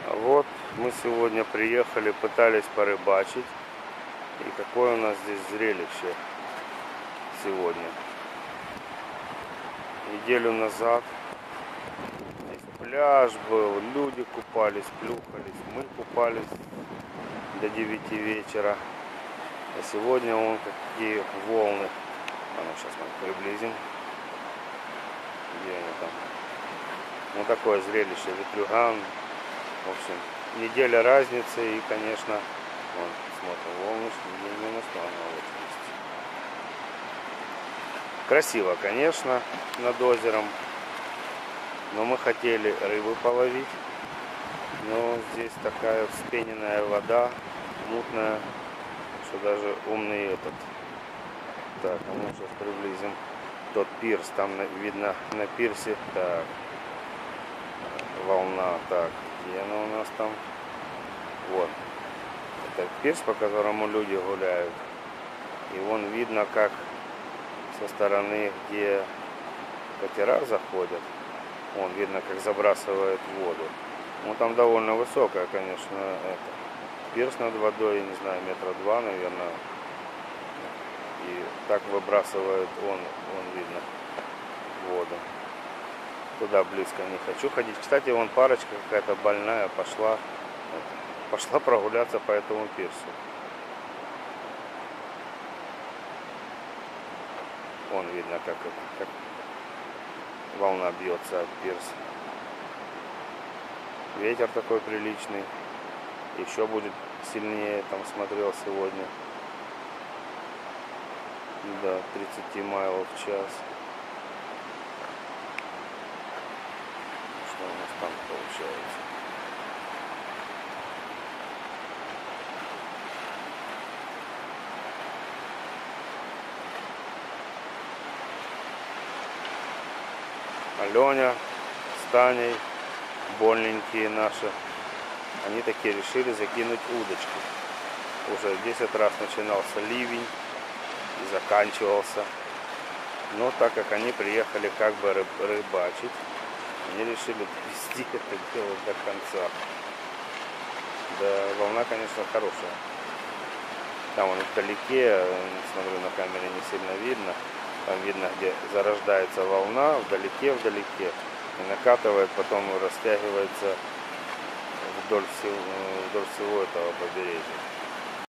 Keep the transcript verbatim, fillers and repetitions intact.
Вот мы сегодня приехали, пытались порыбачить. И какое у нас здесь зрелище сегодня. Неделю назад здесь пляж был, люди купались, плюхались, мы купались до девяти вечера. А сегодня вон какие волны. А ну сейчас мы приблизим. Где они там? Ну такое зрелище, ветрюган. В общем, неделя разницы и, конечно, вон, смотрим, волны, минус восемьдесят. Красиво, конечно, над озером. Но мы хотели рыбы половить. Но здесь такая вспененная вода, мутная, что даже умный этот. Так, а мы сейчас приблизим тот пирс. Там видно на пирсе. Так, волна. Так, где она у нас там? Вот. Это пирс, по которому люди гуляют. И вон видно, как со стороны, где катера заходят, вон видно, как забрасывает воду. Ну там довольно высокая, конечно, это. Пирс над водой, не знаю, метра два, наверное. И так выбрасывает он, вон видно, воду. Туда близко не хочу ходить. Кстати, вон парочка какая-то больная пошла, пошла прогуляться по этому пирсу. Вон видно, как, как волна бьется от пирса. Ветер такой приличный. Еще будет сильнее, там смотрел сегодня. До тридцати майлов в час. Что у нас там получается? Аленя с Таней, больненькие наши, они такие решили закинуть удочки. Уже десять раз начинался ливень и заканчивался. Но так как они приехали как бы рыб, рыбачить, они решили довести это дело до конца. Да, волна, конечно, хорошая. Там вон вдалеке, смотрю, на камере не сильно видно. Там видно, где зарождается волна, вдалеке, вдалеке. И накатывает, потом растягивается вдоль всего, вдоль всего этого побережья.